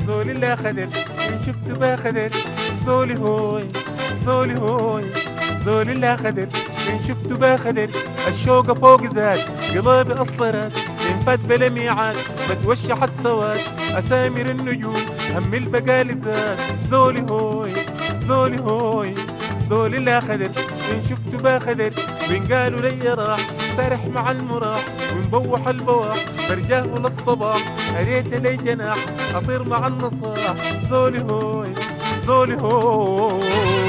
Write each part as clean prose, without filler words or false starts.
زول اللي خدر إن شفته باخدر. زولي هوي زولي هوي زول اللي خدر إن شفته باخدر. الشوق فوق زاد قلبي أصلرت إن فات بلا ميعاد بتوشح السواد. أسامر النجوم هم البقالي زاد. زولي هوي زولي هوي زول اللي خدر إن شفته باخدر. وإن قالوا لي راح سارح مع المراح ونبوح البواح برجاه للصباح. أريت لي جناح أطير مع النصاح. زولي هوي زولي هوي.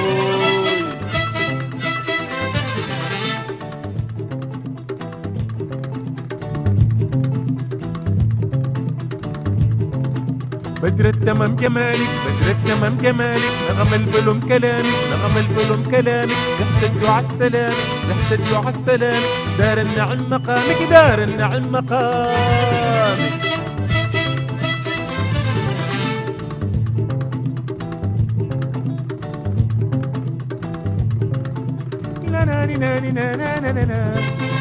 بدر التمام جمالك بدر التمام جمالك. نغم البلوم كلامك نغم البلوم كلامك. تحتج عالسلامك تحتج عالسلامك. دار النعم مقامك دار النعم مقامك. لا لا لا لا لا لا لا لا.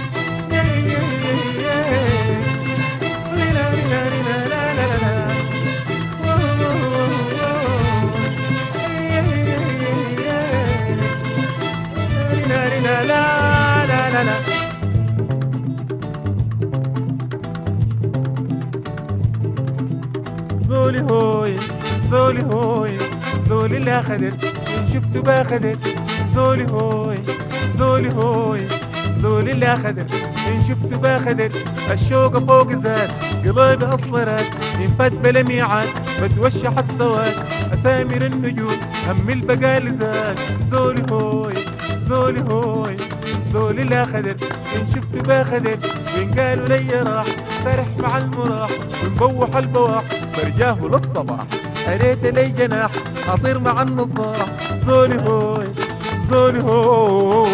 زولي هوي زولي هوي زولي اللي خدر إن شفته باخدر. زولي هوي زولي هوي زولي اللي خدر إن شفته باخدر. الشوق فوق زاد قلبي أصلرت إن فات بلا ميعاد بتوشح السواد. أسامر النجوم هم البقالي زاد. زولي هوي زولي هوي زولي اللي خدر إن شفته باخدر. وإن قالوا لي راح سارح مع المراح ونبوح البواح برجاه للصباح. أريت لي جناح أطير مع النصاح. زولي هوي زولي هوي.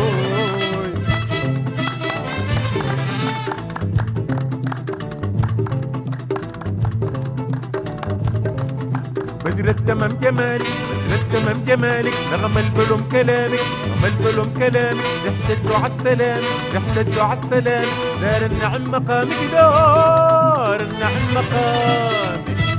بدر التمام جمالك بدر التمام جمالك. نغم البلوم كلامك نغم البلوم كلامك. تحتج عالسلام تحتج عالسلام. دار النعم مقامك دار النعم مقامك.